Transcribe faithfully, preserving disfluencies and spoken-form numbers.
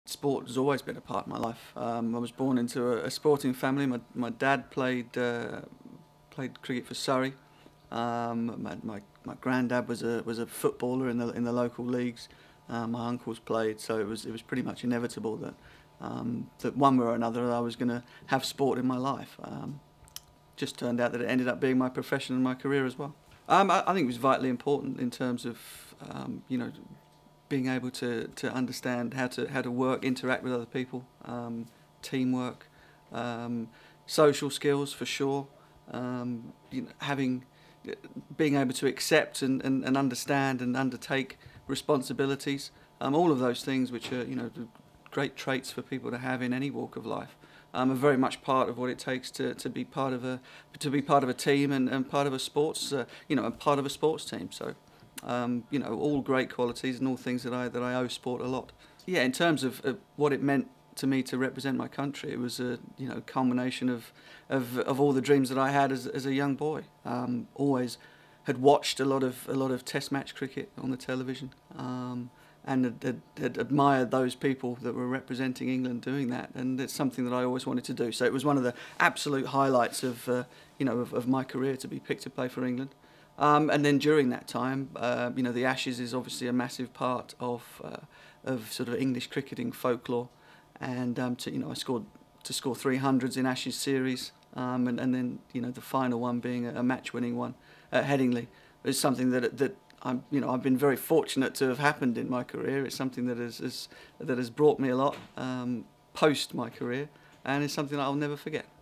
sport has always been a part of my life. Um, I was born into a, a sporting family. My, my dad played uh, played cricket for Surrey. Um, my, my my granddad was a was a footballer in the in the local leagues. Um, my uncles played, so it was it was pretty much inevitable that um, that one way or another I was going to have sport in my life. Um, just turned out that it ended up being my profession and my career as well. Um, I, I think it was vitally important in terms of um, you know, being able to, to understand how to how to work, interact with other people, um, teamwork, um, social skills for sure. Um, you know, having, being able to accept and, and, and understand and undertake responsibilities. Um, all of those things, which are you know great traits for people to have in any walk of life, um, are very much part of what it takes to, to be part of a to be part of a team and, and part of a sports uh, you know and part of a sports team. So. Um, you know, all great qualities and all things that I that I owe sport a lot. Yeah, in terms of uh, what it meant to me to represent my country, it was a you know culmination of of, of all the dreams that I had as as a young boy. Um, always had watched a lot of a lot of Test match cricket on the television, um, and had, had, had admired those people that were representing England doing that, and it's something that I always wanted to do. So it was one of the absolute highlights of uh, you know of, of my career to be picked to play for England. Um, and then during that time, uh, you know, the Ashes is obviously a massive part of uh, of sort of English cricketing folklore, and um, to, you know, I scored to score three hundreds in Ashes series, um, and and then you know the final one being a, a match-winning one at Headingley is something that that I'm you know I've been very fortunate to have happened in my career. It's something that has, has that has brought me a lot um, post my career, and it's something that I'll never forget.